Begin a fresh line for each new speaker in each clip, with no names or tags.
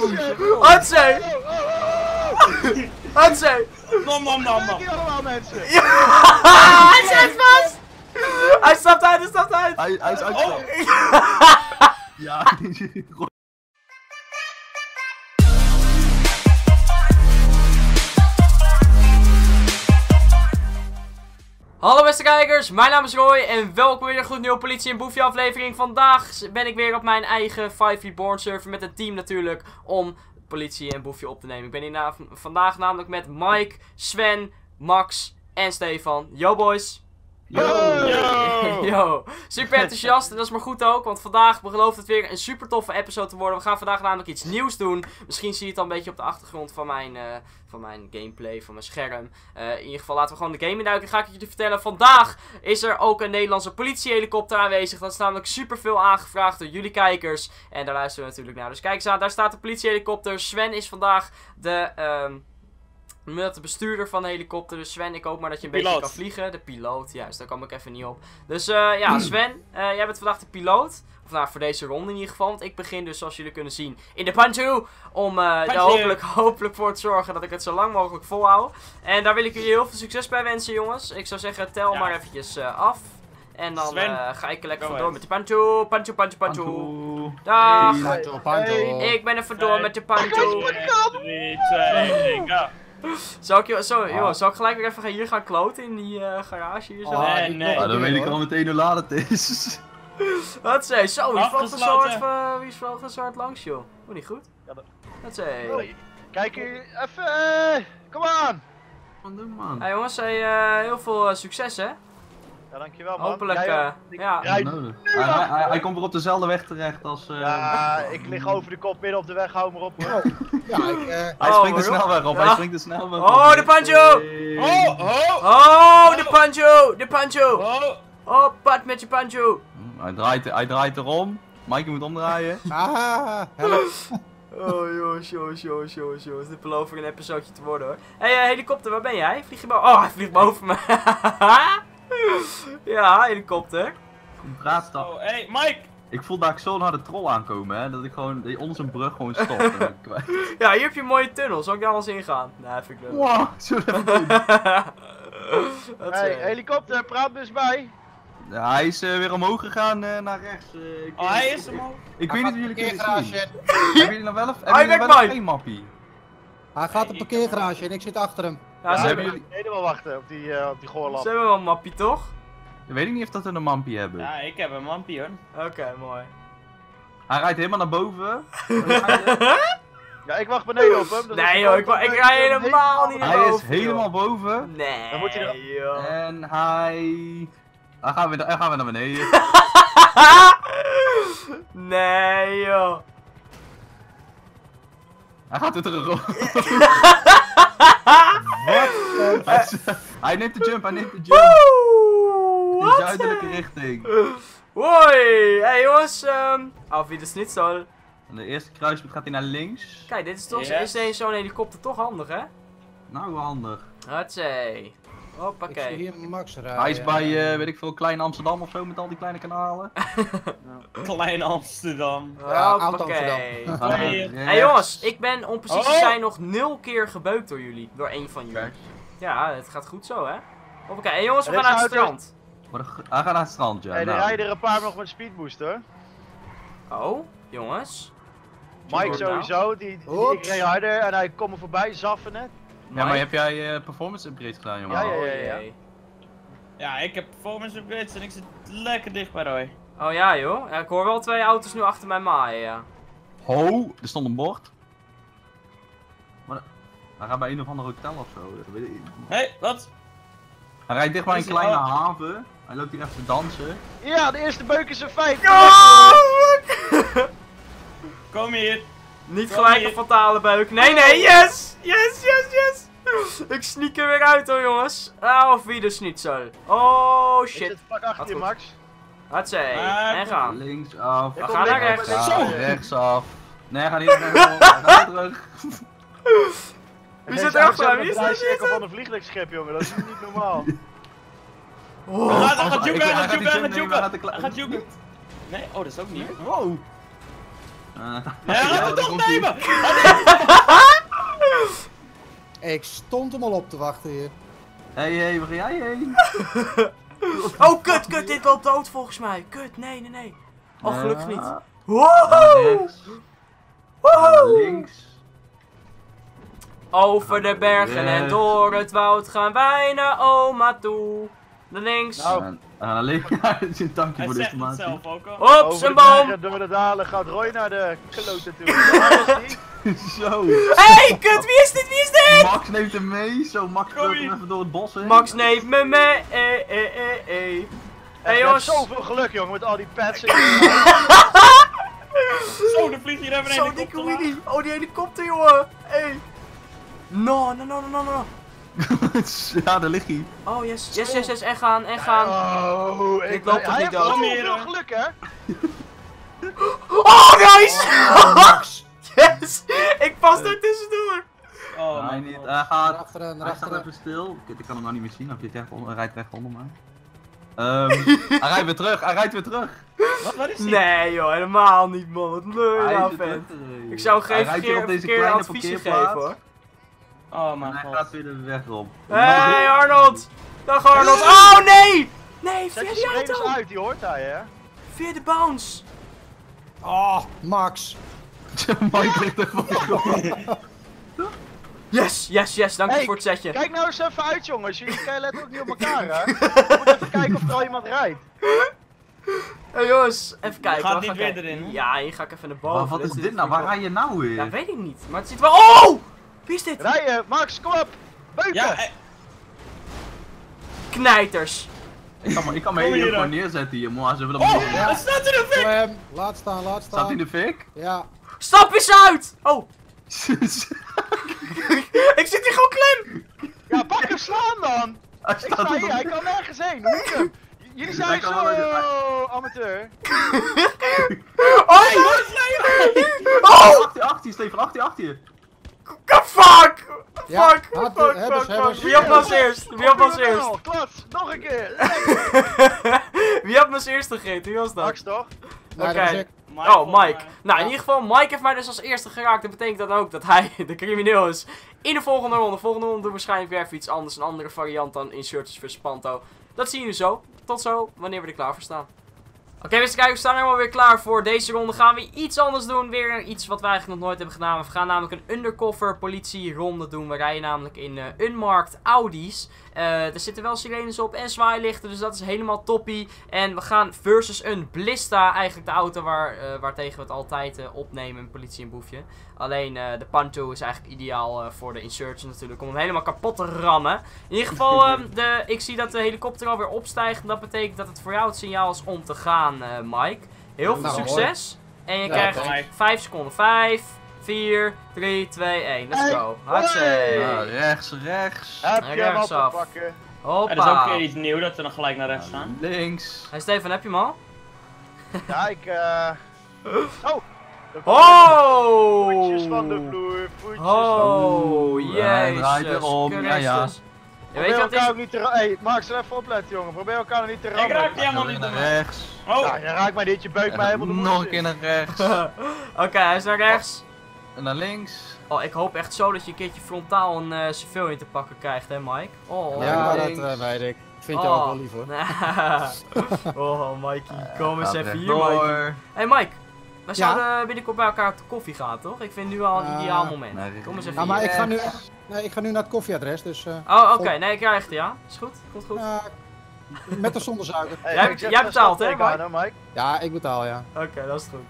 Hatsé! Hatsé!
Nom.
Die allemaal mensen.
Hij zit vast! Hij stapt uit!
Hij is uitgestapt. Ja,
Hallo beste kijkers, mijn naam is Roy en welkom weer een gloednieuwe Politie en Boefje aflevering. Vandaag ben ik weer op mijn eigen 5 Reborn server met een team natuurlijk om Politie en Boefje op te nemen. Ik ben hier vandaag namelijk met Mike, Sven, Max en Stefan. Yo boys! Yo! Super enthousiast en dat is maar goed ook, want vandaag belooft het weer een super toffe episode te worden. We gaan vandaag namelijk iets nieuws doen. Misschien zie je het al een beetje op de achtergrond van mijn gameplay, van mijn scherm. In ieder geval laten we gewoon de game induiken. Ga ik jullie vertellen, vandaag is er ook een Nederlandse politiehelikopter aanwezig. Dat is namelijk super veel aangevraagd door jullie kijkers. En daar luisteren we natuurlijk naar. Dus kijk eens aan, daar staat de politiehelikopter. Sven is vandaag de bestuurder van de helikopter. Dus Sven, ik hoop maar dat je een beetje kan vliegen. De piloot, juist, daar kwam ik even niet op. Dus ja, Sven, jij bent vandaag de piloot. Of nou, voor deze ronde in ieder geval. Want ik begin dus, zoals jullie kunnen zien, in de Pancho. Om er hopelijk voor te zorgen dat ik het zo lang mogelijk volhoud. En daar wil ik jullie heel veel succes bij wensen, jongens. Ik zou zeggen, tel maar eventjes af. En dan ga ik er lekker vandoor met de Pancho. Pancho. Dag. Ik ben er vandoor met de Pancho.
3, 2, 1, go.
Zal ik gelijk weer even hier gaan kloten in die garage hier zo?
Nee.
dan weet ik al meteen hoe laat het is.
Wat zei zo? Wie vloog een soort langs, joh? Oh, niet goed? Wat zei?
Kijk hier, even, kom aan!
Wat doen man?
Hey jongens, heel veel succes hè?
Ja, dankjewel man.
Hopelijk, ja.
Hij komt weer op dezelfde weg terecht als...
Ja, ik lig over de kop midden op de weg, hou maar op.
Hij springt de snelweg op, hij springt de snelweg op.
Oh, de Pancho! Oh, de Pancho! Oh, pat met je Pancho!
Hij draait erom. Mike moet omdraaien.
Help.
Oh jongens, dit belooft een episodeje te worden hoor. Hey, helikopter, waar ben jij? Vlieg je boven? Oh, hij vliegt boven me. Ja, helikopter.
Oh, hey, Mike!
Ik voel dat ik zo naar de troll aankomen, hè. Dat ik gewoon onder zijn brug gewoon stop.
Ja, hier heb je een mooie tunnel. Zal ik daar alles ingaan? Nee, vind ik leuk.
Wow, zo even doen.
Hey, helikopter, praat me eens bij.
Ja, hij is weer omhoog gegaan naar rechts.
Hij is omhoog.
Ik weet niet of jullie kunnen zien.
Hebben
Hebben jullie nog wel een mappie?
Hij gaat de parkeergarage en ik zit achter hem.
Ja, ze hebben
jullie helemaal wachten op die goorlamp.
Ze hebben wel een mappie, toch?
Ik weet niet of dat we een mappie hebben.
Ja, ik heb een mampie hoor.
Oké, mooi.
Hij rijdt helemaal naar boven.
Ja, ik wacht beneden op hem.
Nee joh, ik rij helemaal niet naar boven.
Hij is helemaal boven.
Nee,
dan moet hij
joh.
En hij gaat weer naar beneden.
Nee joh.
Hij gaat weer terug op. Hij neemt de jump, In de zuidelijke richting.
Hoi! Hey jongens, auf wie de schnitzel.
En de eerste kruispunt gaat hij naar links.
Kijk, dit is toch is zo'n helikopter toch handig hè?
Nou, wel handig.
Hatsé.
Ik
Hoppakee.
zie hier Max rijden.
Hij is bij, weet ik veel, Klein Amsterdam of zo met al die kleine kanalen.
Klein Amsterdam.
Ja,
Hoppakee.
Hey
Hey jongens, ik ben om precies te zijn nog 0 keer gebeukt door jullie. Door één van jullie. Ja, het gaat goed zo hè. Hoppakee. Hey jongens, we gaan naar het strand.
Hij gaat naar het strand, ja.
Hey, er rijden er een paar nog met speedboost hoor.
Oh, jongens.
Mike sowieso, die ik reed harder en hij komt me voorbij, zaffen net.
Ja, maar heb jij performance upgrades gedaan, jongen?
Ja.
Ja, ik heb performance upgrades en ik zit lekker dicht bij Roy.
Oh ja joh, ja, ik hoor wel 2 auto's nu achter mij maaien, ja.
Ho, er stond een bord. Maar hij gaat bij een of ander hotel of zo. Dat weet ik niet.
Hé, wat?
Hij rijdt dicht bij een kleine haven. Hij loopt hier even te dansen.
Ja, de eerste beuk is een 5.
Kom hier.
Niet gelijk een fatale beuk. Nee, yes! Yes! Ik sneak er weer uit hoor jongens. Auf wie de schnitzel. Oh shit.
Ik zit vlak achter je, Max.
Hatsé. En gaan.
Linksaf.
We gaan naar rechts.
Ja, rechtsaf. Nee, ga niet rechtsom. Ga terug.
Wie zit er achter? Wie is
Ik
er?
van een vliegtuigschip, jongen, dat is niet normaal.
Hij gaat juken. Hij gaat juken. Nee, oh dat is ook niet.
Wow.
Ja, laat het
daar komt ie.
opnemen!
Ik stond hem al op te wachten hier.
Hé, waar ga jij heen?
Oh, kut, dit loopt dood volgens mij. Kut, nee. Oh, gelukkig niet.
Naar
Wow!
rechts. Naar links.
Over de bergen en
Rechts.
door het woud gaan wij naar oma toe. Naar links.
Nou.
Naar links. Ja, dat is een tankje
Hij
voor de
zegt het
informatie.
zelf ook al.
Op
Over
zijn
de
boom.
bergen, door de dalen gaat Roy naar de kloten toe. Daar is hij.
Zo.
Hey, kut, wie is dit?
Max neemt hem mee. Zo, Max
Kom
loopt
hier.
hem even door het bos heen.
Max neemt me mee. Hey
Je
jongens.
hebt zoveel geluk jongen met al die pets.
Zo, er vliegt hier even een
Zo,
helikopter
dikke
langs.
Willy. Oh, die helikopter, jongen. Hey. No.
Ja, daar ligt hij.
Oh, yes. En gaan.
Oh,
Dit loopt toch
hij
niet
heeft
dood?
zoveel geluk hè.
Oh, nice.
Max!
Yes. Ik pas daar tussendoor.
Oh,
Nee,
mijn
niet.
god.
Hij gaat.
Achteren,
Hij staat
achteren.
even stil. Kut, ik kan hem nou niet meer zien. Hij rijdt recht onder mij. Hij rijdt weer terug.
Wat is dit?
Nee, joh, helemaal niet, man. Wat leuk,
Hij
nou,
is
vent.
weer
Ik zou
Hij
geen
rijdt hier op deze
verkeerde
kleine
adviezen
parkeerplaats.
geven, hoor.
Oh
En
mijn
hij
god.
gaat weer de weg op.
Hey, Arnold. Dag, Arnold. Oh, nee. Nee,
Zet
via
je
die
sirenes
auto.
uit, die hoort hij hè.
Via de bounce.
Oh, Max!
Mike ligt er van de grond.
Yes. Dank je
Hey,
voor het setje.
Kijk nou eens even uit jongens, jullie letten ook niet op elkaar hè. We moeten even kijken of er al iemand rijdt.
Hey, jongens. Even kijken.
Gaat
hoor,
niet
ga
weer
kijken.
erin, hè?
Ja, hier ga ik even naar boven.
Maar wat is dit nou? Waar rij je nou weer?
Ja, weet ik niet. Maar het ziet wel... Oh! Wie is dit?
Rijden, Max, kom op. Beuken.
Ja,
Knijters.
Ik kan me
Kom
hier
hier,
gewoon
dan.
neerzetten hier, maar ze willen
Oh,
hem
hij staat in de fik!
Slam! Laat staan.
Staat hij in de fik?
Ja.
Stap eens uit! Oh, ik zit hier gewoon klem!
Ja, pak hem slaan dan.
Hij
Ik
staat
sta
op
hier, hij kan nergens heen. Hoe moet ik hem? Jullie zijn
Hij kan wel even-
zo amateur.
Oh, oh!
Achter je, Stefan, achter je.
Fuck!
Ja,
Fuck!
hebbers.
Wie had me als eerst? Wie had me als eerst?
Klats, nog een keer.
Wie had me als eerste gegeten? Wie was dat?
Max toch?
Nee,
Oké.
dat was ik.
Oh, Mike. Nou, in ieder geval, Mike heeft mij dus als eerste geraakt. Dat betekent dan ook dat hij de crimineel is. In de volgende ronde. De volgende ronde doen we waarschijnlijk weer even iets anders. Een andere variant dan Insurgents vs Panto. Dat zien jullie zo. Tot zo, wanneer we er klaar voor staan. Oké, beste kijkers, we staan helemaal weer klaar voor deze ronde. Gaan we iets anders doen. Weer iets wat we eigenlijk nog nooit hebben gedaan. We gaan namelijk een undercover politie-ronde doen. We rijden namelijk in unmarked Audi's. Er zitten wel sirenes op en zwaailichten, dus dat is helemaal toppie. En we gaan versus een Blista, eigenlijk de auto waartegen we het altijd opnemen, een politie en boefje. Alleen de Panto is eigenlijk ideaal voor de Insurgents natuurlijk, om hem helemaal kapot te rammen. In ieder geval, ik zie dat de helikopter alweer opstijgt. En dat betekent dat het voor jou het signaal is om te gaan, Mike. Heel veel
Nou,
succes. En je
Ja,
krijgt
kijk.
5 seconden. 5, 4, 3, 2, 1. Let's go. Hatsé.
Ja, rechts.
Heb je hem al te
Rechtsaf.
pakken?
Het is ook
Hoppa.
iets nieuws dat we dan gelijk naar rechts gaan.
Links.
Hey Stefan, heb je hem al?
Ja, ik Oh!
Oh!
Voetjes van de vloer, voetjes van de
Oh,
Hij
jezus.
draait erom, ja, ja.
Christus. Ja, weet
Probeer
je wat
elkaar
is?
ook niet te rammen. Hey, Max, even opletten jongen. Probeer elkaar nog niet te
Ik
rammen.
raak die helemaal
Weer
niet
naar
door.
rechts.
Oh,
Ja, je raakt mij dit, je beukt mij helemaal de
Nog een
moes
keer
in.
naar rechts.
Oké, hij is naar rechts.
En naar links.
Oh, ik hoop echt zo dat je een keertje frontaal een civilian te pakken krijgt, hè Mike? Oh,
Ja,
links.
dat weet ik. Ik vind jou ook wel lief hoor.
Oh, Mikey, kom eens
Gaat
even hier,
rechtdoor.
Mikey. Hey Mike, wij
Ja?
zouden binnenkort bij elkaar op de koffie gaan, toch? Ik vind nu al een ideaal moment.
Nee,
Kom eens even
Ja, maar
hier.
ik ga nu naar het koffieadres, dus
Oh, oké, nee, ik krijg het, ja. Is goed, komt goed.
met of zonder suiker.
Hey,
Jij-
ik zet
jij
een
betaalt,
stap
hè,
voor
Mike?
aan, Mike?
Ja, ik betaal, ja.
Oké, dat is goed.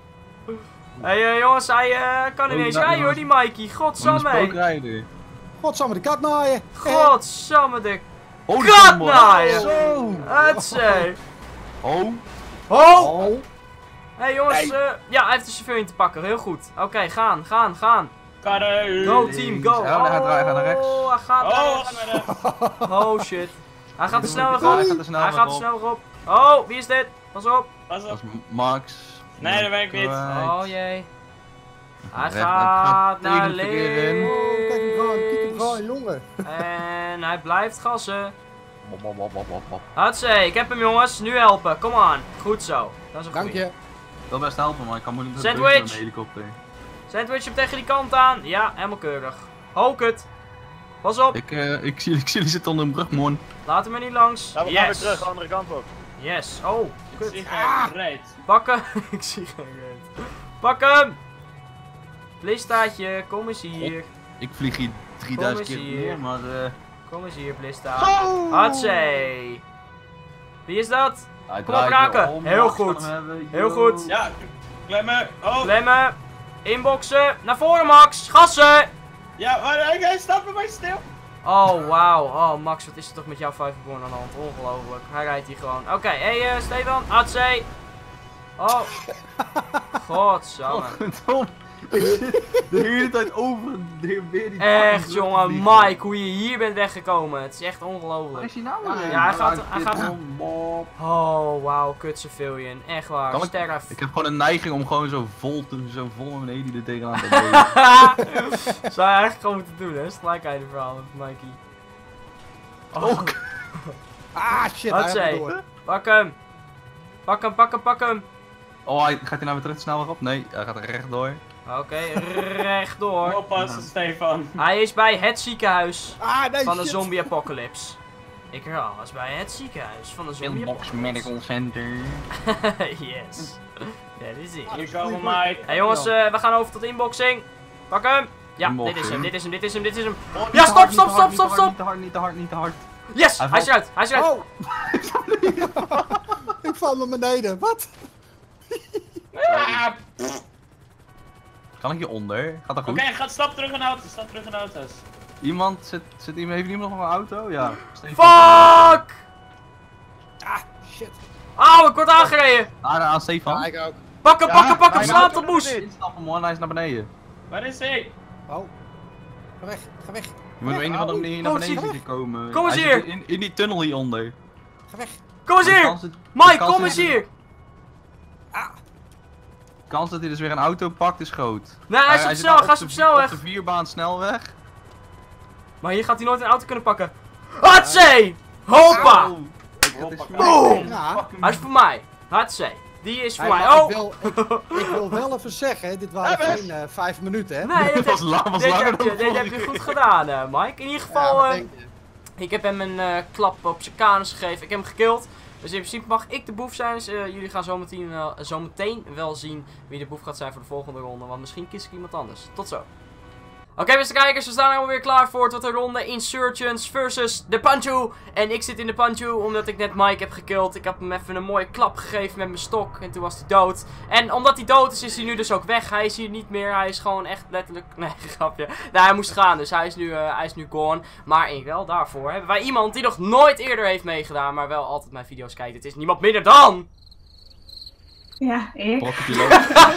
Hey jongens, hij kan
Oh,
ineens
nou,
rijden hoor,
jongens.
die Mikey.
Een
Godsamme.
spookrijder.
Godsamme, de kat naaien.
Godsamme, de
Oh, die
kat
stond er.
naaien.
Zo.
Hatsé.
Oh.
Oh!
Oh.
Hey jongens, ja, hij heeft de chauffeur in te pakken. Heel goed. Oké, gaan.
karre.
Go team, go.
Ja, hij gaat naar rechts.
Oh, hij gaat naar
Oh,
rechts.
we gaan naar rechts.
Oh shit. Hij gaat er snel weer
Ja,
op.
hij gaat er snel
Hij
weer
gaat er
op.
snel weer op. Oh, wie is dit? Pas op.
Pas
Dat
op.
is Max.
Nee, dat weet ik niet.
Oh jee. Hij
Recht,
gaat
tegen
naar
het verkeer in.
links.
Oh, kijk hem gaan, jongen.
En hij blijft gassen.
Bop.
Hatsé, ik heb hem jongens. Nu helpen. Kom aan. Goed zo. Dat is een
Dank
goeie.
je.
wil best helpen, maar ik kan moeilijk
Sandwich!
met een helikopter.
Sandwich hem tegen die kant aan. Ja, helemaal keurig. Oh, kut. Pas op.
Ik zie jullie zitten onder een brug, man.
Laat hem er niet langs.
Nou, we gaan weer terug, de andere kant op.
Yes. Oh,
Ik
kut.
zie geen reet.
Pak hem. Ik zie geen reet. Pak hem. Blistaatje, kom eens hier.
Ik vlieg hier 3000
Kom eens
keer
hier.
meer, maar
Kom eens hier, Blista.
Zo!
Hatsé. Wie is dat?
hij
Kom op,
draait
raken.
om,
Heel
Max kan
goed.
hem hebben,
Heel
yo.
goed.
Ja, klemmen. Oh,
Klemmen. Inboxen. Naar voren, Max. Gassen.
ja, maar hij staat bij mij stil.
Oh, wauw. Oh, Max, wat is er toch met jouw Fiverborn aan de hand? Ongelooflijk. Hij rijdt hier gewoon. Oké, hey, Stefan. Hatsé. Oh. Godsamme.
Tom, ik zit de hele tijd over weer die
Echt, jongen. Mike, hoe je hier bent weggekomen. Het is echt
Waar
ongelooflijk.
is hij nou
Ja,
weer?
ja, hij gaat-
Bob.
Oh, wauw. Kut civilian. Echt waar.
Kan ik-
Sterf.
Ik heb gewoon een neiging om gewoon zo vol met mijn heli er tegenaan te doen.
Zou je eigenlijk gewoon moeten doen, hè? Is gelijk uit het verhaal met Mikey. Oh,
Ah, shit,
Wat
hij
zei?
gaat door.
pak hem. Pak hem, pak hem, pak hem.
Oh, gaat hij nou weer terug de snelweg op? Nee, hij gaat er rechtdoor.
Oké, rechtdoor.
Oppassen, Stefan.
Hij is bij het ziekenhuis
Ah, nee,
van de
shit.
zombie apocalypse. Ik herhaal, hij is bij het ziekenhuis van de zombie
Inbox
apocalypse.
Medical Center.
Yes. Dat is het.
Hier komen Mike.
Hey jongens, we gaan over tot inboxing. Pak hem. Ja,
Inboxing.
dit is hem, dit is hem, dit is hem, dit is hem.
Oh, niet
Ja,
te
stop,
hard, niet
stop,
te hard,
stop,
niet te
stop,
hard, Niet te hard, niet te hard, niet te hard.
Yes,
Hij
hij is
valt.
eruit, hij is eruit.
Oh! Ik val naar beneden, wat?
Ah,
Kan ik hieronder? Gaat dat
Oké,
goed?
stap terug in de auto. Stap terug in de auto's.
Iemand, heeft iemand nog een auto? Ja.
Fuck!
Ah, shit.
Auw, ik word aangereden.
Aan Stefan.
Ja, ik ook.
Pak hem, pak hem, pak hem,
hij
slaat
gaat
op moes.
Instappen man, hij is naar beneden.
Waar is hij?
Oh. Ga weg, ga weg.
Je moet op een of andere manier naar
Oh,
beneden
zie-
zien komen.
Kom eens
Hij zit
hier.
in die tunnel hieronder.
Ga weg.
Kom eens
De
hier.
kans dat- de
Mike,
kans
kom
dat
eens
hij-
hier.
De kans dat hij dus weer een auto pakt is groot.
Nee, hij is op
zit
snel,
nou
ga eens op snelweg.
Op de 4-baan snelweg.
Maar hier gaat hij nooit een auto kunnen pakken. Hatsé! Hoppa!
Oh, dat is
Boom!
Ja.
Hij is voor mij. Hatsé. Die is voor
Hey,
mij.
maar
Oh!
ik wil wel even zeggen, dit waren geen 5 minuten, hè?
Nee, dit,
was langer dan
dit heb je goed gedaan, Mike. In ieder geval,
wat denk je?
ik heb hem een klap op zijn kanus gegeven. Ik heb hem gekild. Dus in principe mag ik de boef zijn. Dus, jullie gaan zometeen wel zien wie de boef gaat zijn voor de volgende ronde. Want misschien kies ik iemand anders. Tot zo. Oké, beste kijkers, we staan helemaal weer klaar voor tot de ronde Insurgents versus de Pancho. En ik zit in de Pancho omdat ik net Mike heb gekild. Ik heb hem even een mooie klap gegeven met mijn stok en toen was hij dood. En omdat hij dood is, is hij nu dus ook weg. Hij is hier niet meer, hij is gewoon echt letterlijk... Nee, grapje. Nee, hij moest gaan, dus hij is nu gone. Maar in wel daarvoor hebben wij iemand die nog nooit eerder heeft meegedaan, maar wel altijd mijn video's kijkt. Het is niemand minder dan...
Ja, ik.
Brokkenpiloot.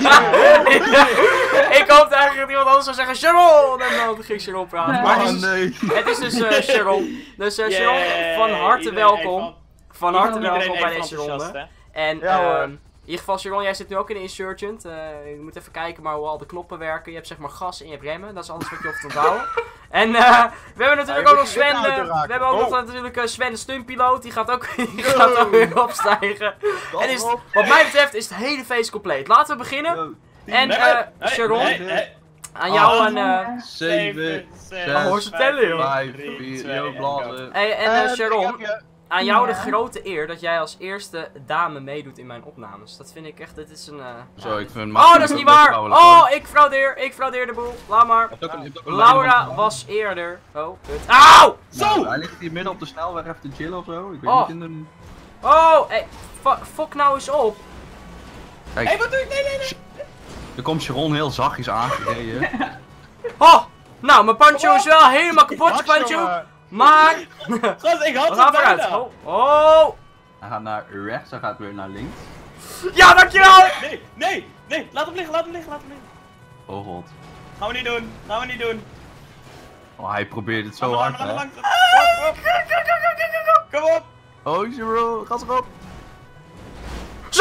Ik hoopte eigenlijk dat iemand anders zou zeggen Sharon! En dan ging Sharon praten. Maar het is dus,
nee.
het is dus Sharon. Dus Sharon,
Yay,
van harte
iedereen
welkom.
even-
Van harte
iedereen
welkom bij
even
deze
enthousiast,
ronde.
hè?
En
Ja, hoor.
in ieder geval Sharon, jij zit nu ook in de Insurgent. Je moet even kijken maar hoe al de knoppen werken. Je hebt zeg maar gas en je hebt remmen. Dat is alles wat je hoeft te onthouden. En we hebben natuurlijk
Ja,
ook nog
je
Sven.
moet je auto
We
raken.
hebben ook
Oh.
nog natuurlijk Sven de stuntpiloot. Die gaat ook, weer opstijgen. En is, wat mij betreft is het hele feest compleet. Laten we beginnen. En Sharon, aan jou en...
7, 6,
Oh, hoor ze tellen, joh.
5, 4, yo, blazen.
Hey, en
ik
Sharon,
heb je-
aan jou de
Ja.
grote eer dat jij als eerste dame meedoet in mijn opnames. Dat vind ik echt, dit is een...
Zo, ik vind
Oh, dat is niet waar! Oh, ik fraudeer de boel. Laat maar. Laura was eerder. Oh, kut. Auw!
Zo! Hij ligt hier midden op de snelweg even te chillen of zo. Ik weet
Oh.
niet in de...
Oh, hey, fok nou eens op.
Kijk,
Hé, wat doe ik? Nee.
er komt Sharon heel zachtjes aangereden.
Oh, nou, mijn Pancho is wel helemaal kapot,
Max,
Pancho.
jongen.
Maar,
Gast, ik had
we
het
gaan vooruit.
bijna.
Oh,
Hij gaat naar rechts, hij gaat weer naar links.
ja, dankjewel.
Nee, laat hem liggen.
Oh god.
Gaan we niet doen.
Oh, hij probeert het
Laat
zo
me
hard,
lang,
hè.
laat me lang. Kom op.
Oh, Sharon, gas erop.
Zo!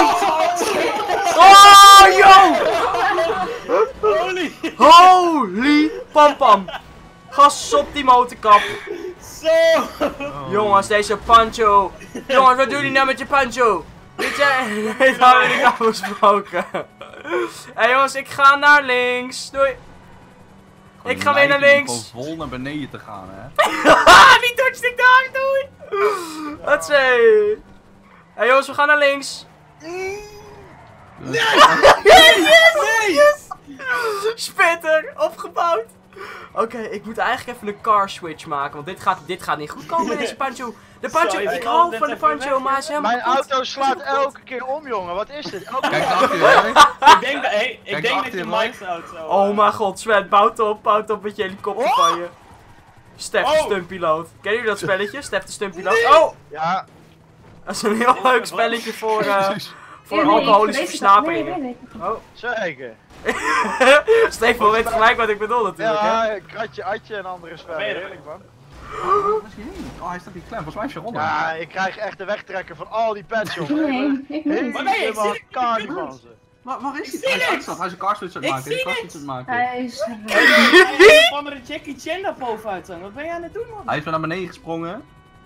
Oh, yo!
Holy.
Holy pampam. Gas op die motorkap.
Zo.
Jongens, deze Pancho. Jongens, wat doen jullie nou met je Pancho? Dit hadden we niet afgesproken. Hé jongens, ik ga naar links. Doei. Ik ga weer naar links.
Om vol naar beneden te gaan, hè.
Niet dodge daar, doei. Wat zei. Hé jongens, we gaan naar links.
Nee!
Yes! Spitter, opgebouwd. Oké, ik moet eigenlijk even een car switch maken, want dit gaat niet goed komen, deze Pancho. De Pancho,
Sorry,
ik hou van de Pancho, maar hij is helemaal
Mijn
kapot.
auto slaat elke keer om, jongen. Wat is dit? Elke
Kijk
keer.
achter je, hè.
Ik denk dat, ik
Kijk
denk
achter
dat je
je,
Mike's auto...
Oh mijn god, Sven, bouwt op met je helikopter van je. Stef de
Oh.
stuntpiloot. Kennen jullie dat spelletje? Stef de stuntpiloot. Oh!
Ja,
Dat is een heel leuk spelletje voor
Jezus.
alcoholische versnaperingen.
Nee.
Oh.
zeker.
Stefan weet gelijk wat ik bedoel natuurlijk, hè?
Ja, kratje, atje en andere spellen.
Ben je er?
Heerlijk, man.
Waar is hij heen? Oh, hij staat hier klem. Volgens mij is hij ronden.
Ja, ik krijg echt de wegtrekker van al die pets, jongen.
Nee, ik niet.
Maar nee, ik
Helemaal
zie-
kari van ze.
Waar is
Ik
hij?
zie
Hij is
niks.
uitstapt. Hij is een car switch aan het
Ik
maken. Hij is
zie
een car switch aan het maken.
Hij is...
Een of andere Jackie Chan daar bovenuit staan. Wat ben jij aan het doen, man?
Hij is weer naar beneden gesprongen.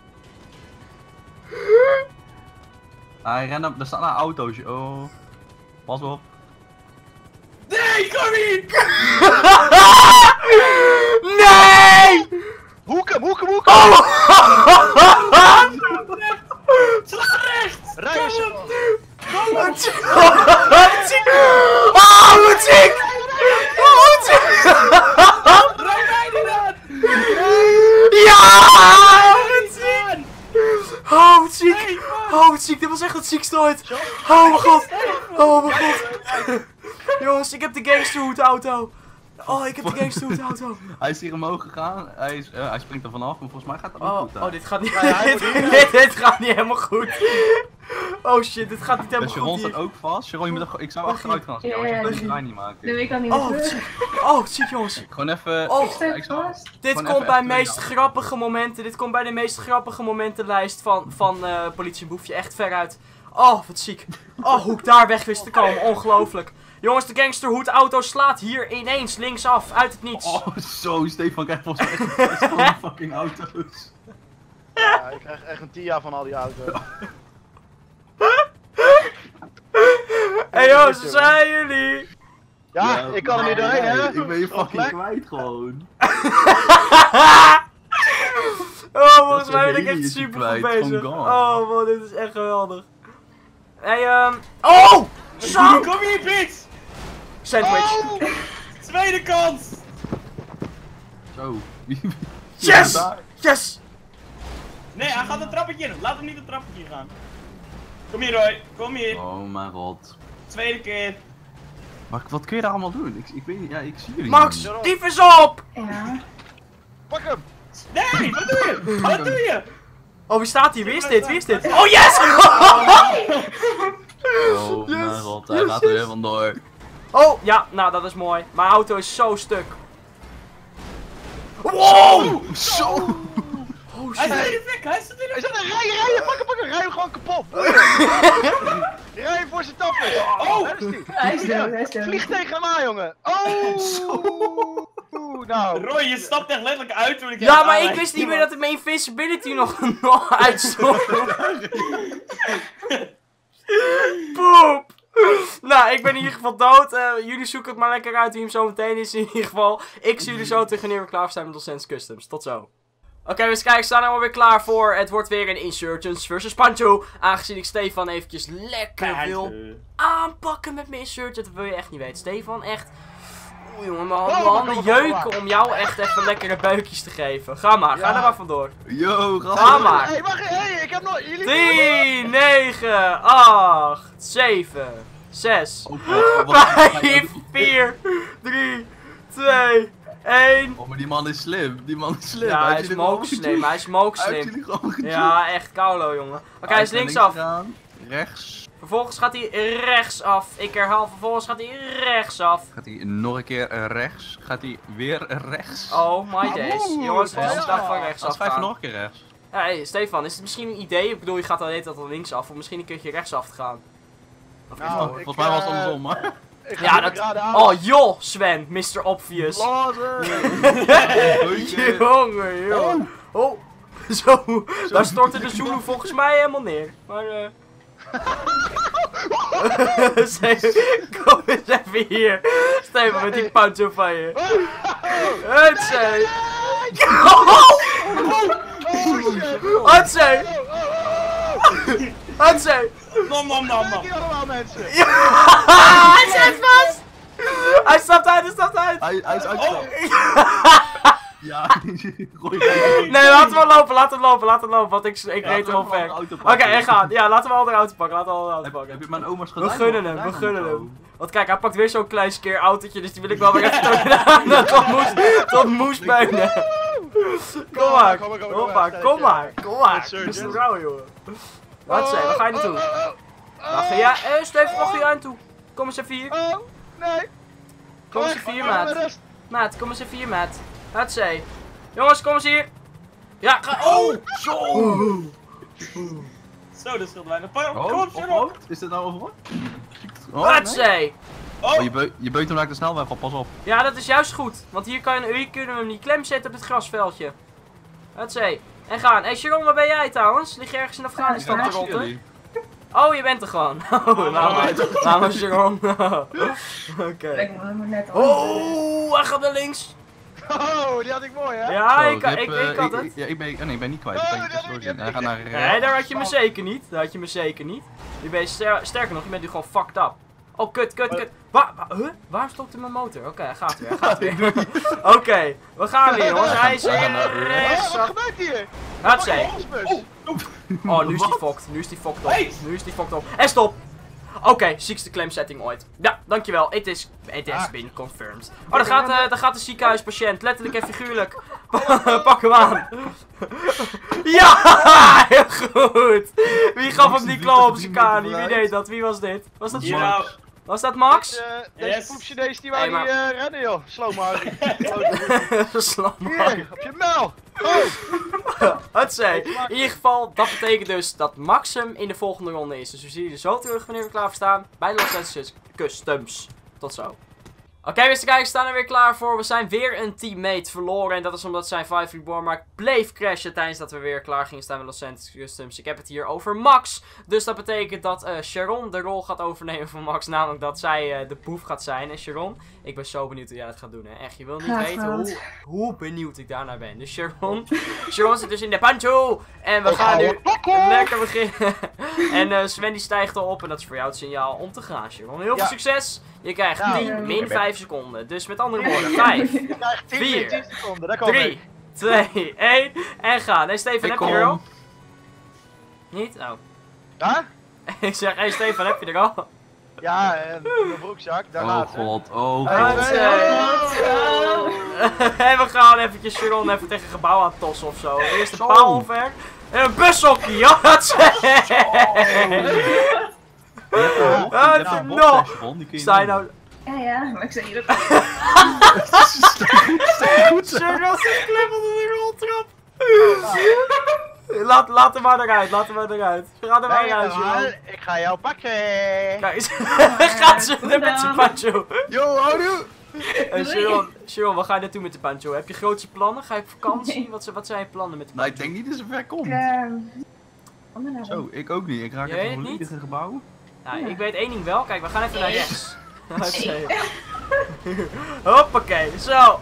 Hij rent op, er staan een autootje. Oh. Pas op.
Nee, kom niet!
Nee!
Hoeken!
Oh!
Sla rechts!
Rijden ze!
Wat ziek! Oh, wat ziek! Oh, wat ziek!
Rij mij niet aan!
Ja! Wat ziek! Oh, wat ziek! Oh, wat ziek! Dit was echt het ziekste ooit! Oh mijn god! Oh mijn god! Jongens, ik heb de gangsterhoed auto! Oh, ik heb de gangsterhoed auto!
Hij is hier omhoog gegaan. Hij springt er vanaf. Maar volgens mij gaat dat niet goed.
Oh, dit gaat niet.
Ja, hij moet
Dit gaat niet helemaal goed. Oh shit, dit gaat niet helemaal
Dus Sharon
goed.
staat
hier.
ook vast. Sharon, je moet ik zou achteruit gaan als ik jou was.
Ja,
Je
ja,
moet
ja.
die draai niet maken.
Nee, ik kan niet
Oh,
meer
wat
terug.
ziek. Oh, wat ziek jongens.
Gewoon even...
Oh,
Ik sta
ik zou-
vast.
Dit
Gewoon
komt
even
bij de
F2
meest
dan.
grappige momenten. Dit komt bij de meest grappige momentenlijst van Politie en Boefje. Echt veruit. Oh, wat ziek. Oh, hoe ik daar weg wist te komen. Ongelooflijk. Jongens, de gangsterhoed auto slaat hier ineens linksaf. Uit het niets.
Oh, zo. Stefan krijgt volgens mij echt best van die fucking auto's.
Ja, ik krijg echt een TIA van al die auto's.
Hey jongens, waar zijn jullie?
Ja, ik kan er niet doorheen, hè?
Ik ben je
Zo'n
fucking
plek.
kwijt gewoon.
Oh, volgens mij ben
een
ik echt
heli is
super
kwijt,
goed bezig.
gewoon gone.
Oh man, dit is echt geweldig. Hey, Oh! Zo!
Kom hier, bitch!
Sandwich.
Oh!
Tweede kans!
Zo. Wie
Yes!
is daar?
Yes!
Nee, hij gaat een trappetje in. Laat hem niet een trappetje gaan. Kom hier, Roy. Kom hier.
Oh mijn god.
Tweede keer.
Maar wat kun je daar allemaal doen? Ik weet niet, ja, ik zie jullie
Max,
niet.
dief is op!
Ja.
Pak hem!
Nee, wat doe je? Wat doe je?
Oh, wie staat hier? Wie is dit? Wie is dit? Oh, yes!
Oh mijn god, hij gaat er weer vandoor.
Oh, ja, nou dat is mooi. Mijn auto is zo stuk. Wow!
Zo!
Oh
Hij
shit.
staat in de fik, hij staat in de
Hij zegt, rijden! Pak hem! Rij hem gewoon kapot! Rij hem voor zijn tappen!
Oh!
Daar is die!
Hij is dood, hij is dood.
Vlieg tegen hem aan, jongen! Oh! Oeh, nou.
Roy, je stapt echt letterlijk uit toen ik
Ja,
hem
maar ik
aanrijd.
wist niet meer dat ik mijn invincibility nog uitstond. Poep! Nou, ik ben in ieder geval dood. Jullie zoeken het maar lekker uit wie hem zo meteen is in ieder geval. Ik zie jullie zo terug wanneer we klaar zijn met Sense Customs. Tot zo. Oké, dus kijk, we staan er alweer klaar voor. Het wordt weer een Insurgents versus Pancho. Aangezien ik Stefan eventjes lekker wil aanpakken met mijn Insurgent. Dat wil je echt niet weten. Stefan, echt... Oeh jongen, mijn handen jeuken om jou echt even lekkere beukjes te geven. Ga maar, ga er maar vandoor.
Yo,
Ga maar.
Hé, wacht, hé, ik heb nog... Jullie...
10, 9, 8, 7, 6, 5, 4, 3, 2, 1.
Oh, maar die man is slim. Die man is slim.
Ja, hij
Heeft
is
jullie
hem ook
gewoon
slim, hij is hem ook
Hij heeft
slim.
jullie gewoon gejoet.
Ja, echt kaulo jongen. Oké, hij is linksaf.
Gedaan. Rechts.
Vervolgens gaat hij rechtsaf. Ik herhaal, vervolgens gaat hij rechtsaf.
Gaat hij nog een keer rechts. Gaat hij weer rechts.
Oh my days. Jongens, het is
ja.
een dag van
Als
rechtsaf
5
gaan.
nog een keer rechts.
Ja, hey, Stefan, is het misschien een idee? Ik bedoel, je gaat al de hele tijd al linksaf. Om misschien een keertje rechtsaf te gaan. Of is
Nou,
het-
ik,
Volgens mij was het andersom, maar.
Ik ga
Ja,
niet
dat...
raden aan.
Oh joh, Sven, Mr. Obvious.
Goeie.
Jongen, jongen. Oh, zo. Daar stortte de Zulu volgens mij helemaal neer. Maar Kom eens even hier. Steven, met die pancho van je. Hutsé. Hutsé. Hutsé.
Nom nom nom nom.
allemaal mensen.
Hij zit vast. Hij stapt uit.
Hij is uit. Ja, gooi
Nee, laten we lopen, laten we lopen, want ik reed hem al ver. Oké, hij gaat. Ja, laten we al de auto pakken,
Heb je mijn oma's
We
gedaan?
gunnen hem. Want kijk, hij pakt weer zo'n klein skeer autootje, dus die wil ik wel weer even tot moesbeunen. Kom maar. Kom maar. Rustig vrouw, jongen. Wat zei, waar ga je naartoe? Waar ga jij? Steven, waar ga jij naartoe? Kom eens even hier.
Oh, nee.
Kom eens even hier, maat. Maat, kom eens even hier, maat. Wat zei. Jongens, kom eens hier. Ja, ga. Oh!
Zo, dat scheelt weinig. Kom op,
Oh,
Sharon.
is dit nou over?
Wat zei.
Oh, je beut hem naar de snelweg op, pas op.
Ja, dat is juist goed. Want hier kunnen we hem niet klem zetten op het grasveldje. Wat zei. En gaan. Hé, Sharon, waar ben jij trouwens? Lig je ergens in Afghanistan te rotten? Oh, je bent er gewoon. Oh, laat maar Sharon. Oké.
Ik moet net al.
Oh, hij gaat naar links.
Oh, die had ik mooi, hè?
Ja,
Zo,
ik had het.
Ja, ik ben niet kwijt. Hij gaat naar
Nee, daar had je me zeker niet. Je bent sterker nog, je bent nu gewoon fucked up. Oh, kut. Waar stopt mijn motor? Oké, hij gaat weer. Oké, we gaan weer, jongens. Hij is rechts.
Wat gebeurt hier?
Wat zei. Oh, nu is die fucked op. En stop! Oké, ziekste klemsetting ooit. Ja, dankjewel. It has been confirmed. Oh, daar gaat de ziekenhuispatiënt. Letterlijk en figuurlijk. Pak hem aan. Ja, heel goed. Wie gaf hem die klauw op zijn kanie? Wie deed dat? Wie was dit? Was dat
Hier nou.
Was dat Max?
Deze poepchinees die wou
Hey,
niet
maar-
rennen, joh. Slow maar.
Slam.
Hier, op je muil.
Wat zei. In ieder geval, dat betekent dus dat Max hem in de volgende ronde is. Dus we zien je zo terug wanneer we klaar voor staan bij de Los Angeles Customs. Tot zo. Oké, beste kijkers, we staan er weer klaar voor. We zijn weer een teammate verloren. En dat is omdat zijn 5 Reborn maar bleef crashen tijdens dat we weer klaar gingen staan met Los Angeles Customs. Ik heb het hier over Max. Dus dat betekent dat Sharon de rol gaat overnemen van Max. Namelijk dat zij de boef gaat zijn. En Sharon, ik ben zo benieuwd hoe jij dat gaat doen. Hè? Echt, je wil niet weten hoe benieuwd ik daarnaar ben. Dus Sharon zit dus in de pancho. En we gaan nu lekker beginnen. En Sven die stijgt al op. En dat is voor jou het signaal om te gaan, Sharon. Heel veel succes. Je krijgt 10 min 5 seconden. Dus met andere woorden, 5,
Je krijgt 10
4,
10 seconden, daar kom
3, 2, 1 en gaan. Hey Stefan, heb je er al?
kom.
Niet? Oh.
Ja?
Ik zeg, hey Stefan, heb je er al?
Ja, en mijn broekzak, daar
Oh
gaat ze.
god, oh
Hey,
god.
En we gaan eventjes Sharon even tegen een gebouw aan tossen of zo. Eerst een
Zo.
paal omver. En een bushokkie, ja dat zeg. Sta je nou...
Ja, maar ik zei hier op.
Sharon zit klem onder de roltrap. Laat hem maar eruit. Ga er maar eruit, Sharon.
Ik ga jou pakken.
Kijk eens, gaat ze er met zijn pancho.
Yo, houdoe.
Sharon, wat ga je naartoe met de pancho? Heb je grootse plannen? Ga je op vakantie?
Nee.
Wat zijn je plannen met de
Nou,
pancho?
ik denk niet dat ze ver komt. Zo, ik ook niet. Ik raak
Jij
even
het niet?
volledig in gebouw.
Nou, ik weet één ding wel. Kijk, we gaan even naar rechts. Hoppakee, zo.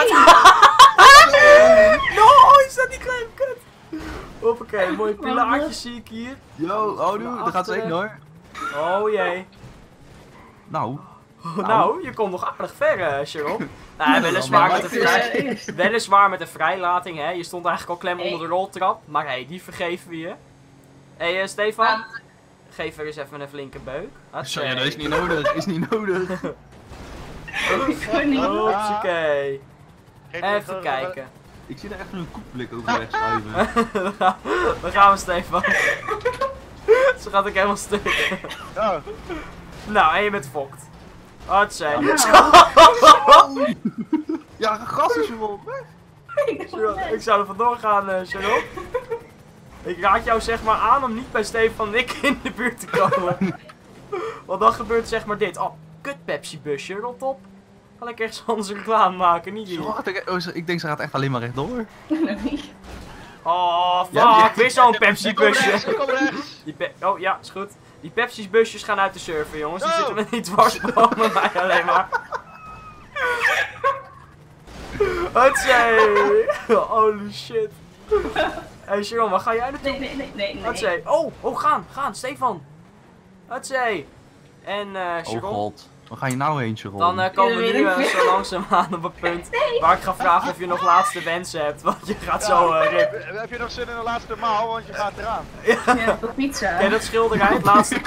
No, is dat niet klein, kut. Hoppakee, mooie pilaartjes zie ik hier.
Yo, houdoe, daar gaat ze heen hoor.
Oh jee.
Nou,
Nou, je komt nog aardig ver, Sharon. Nou, weliswaar met een vrijlating, hè. Je stond eigenlijk al klem onder de roltrap. Maar hé, die vergeven we je. Hé, Stefan. Geef er eens even een flinke beuk.
zo, ja, dat is niet nodig.
Hopsakee. Even kijken.
Ik zie er echt een koekblik overheen schuiven.
Daar gaan we, Stefan. Zo gaat ik helemaal stuk.
Oh.
Nou, en je bent fokt. Hartzij.
Ja, gas is er wel.
Ik zou er vandoor gaan, Sharon. Ik raad jou zeg maar aan om niet bij Stefan en ik in de buurt te komen. Want dan gebeurt zeg maar dit. Oh, kut Pepsi busje, rot op. Ga ik ergens anders reclame maken, niet hier.
Ik denk ze gaat echt alleen maar rechtdoor.
Oh, fuck.
Ja,
Weer zo'n Pepsi busje.
Kom rechts.
Oh ja, is goed. Die Pepsi's busjes gaan uit de server, jongens. Die
Zo.
zitten me niet dwars boven mij alleen maar. Hutsé! Holy shit. Hey Sharon, waar ga jij naartoe?
Nee.
Hutsé. Oh, gaan, Stefan. Hutsé. En
Oh
Sharon.
god. Waar ga je nou heen, Sharon?
Dan komen we
Ja,
nu
weet ik
zo langzaamaan op een punt waar ik ga vragen of je nog laatste wensen hebt. Want je gaat zo rip.
Heb je nog zin in de laatste maal, want je gaat eraan.
Ja, voor pizza.
Ken je dat schilderij, het laatste...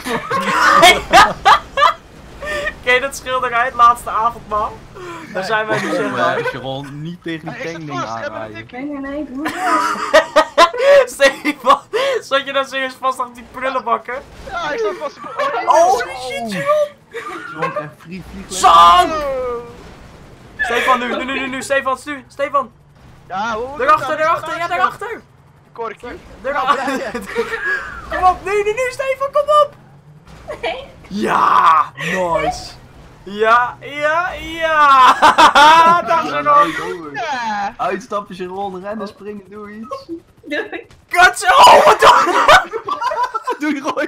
Ken je dat schilderij, het laatste avondmaal? Daar zijn wij nu zeg maar.
Sharon, niet tegen die
Hij is er
tankdingen
vast, hebben we
aanrijden.
Nee, doe het.
Stefan, zat je nou serieus vast op die prullenbakken?
Ja, ik sta vast.
Holy shit, Sharon!
Sharon krijgt free vliegles.
Sam!
Oh.
Stefan, nu, Stefan, stuur! Stefan!
Ja, hoe
Daarachter, ja, daarachter!
Korkje.
Daarachter! Kom op, nu, Stefan, kom op!
Nee.
Ja, nice! Ja! Dag Sharon!
Ja.
Uitstappen, Sharon, rennen, springen, doe iets.
Doei.
Kut! Oh, wat dan?
Doe Roy.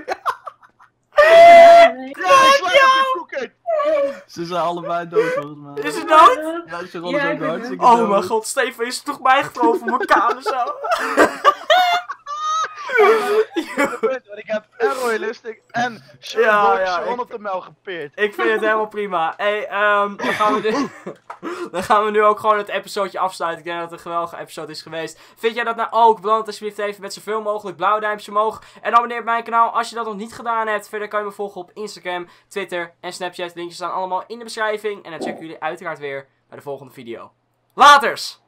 Nee.
Ja, ik sla op de koeken.
Ze zijn allebei dood volgens mij.
Is het dood?
Ja, Sharon
Ja,
is
ik
ook
ben
hartstikke
Oh
dood.
mijn god, Stefan is toch bijgetroffen voor elkaar en zo?
Want ik heb en Roy Lustig en
Ja,
Sharon op de mel gepeerd.
Ik vind het helemaal prima. Hey, dan gaan we nu ook gewoon het episodeje afsluiten. Ik denk dat het een geweldige episode is geweest. Vind jij dat nou ook? Beloon het alsjeblieft even met zoveel mogelijk blauw duimpje omhoog. En abonneer op mijn kanaal als je dat nog niet gedaan hebt. Verder kan je me volgen op Instagram, Twitter en Snapchat. Linkjes staan allemaal in de beschrijving. En dan checken jullie uiteraard weer bij de volgende video. Laters!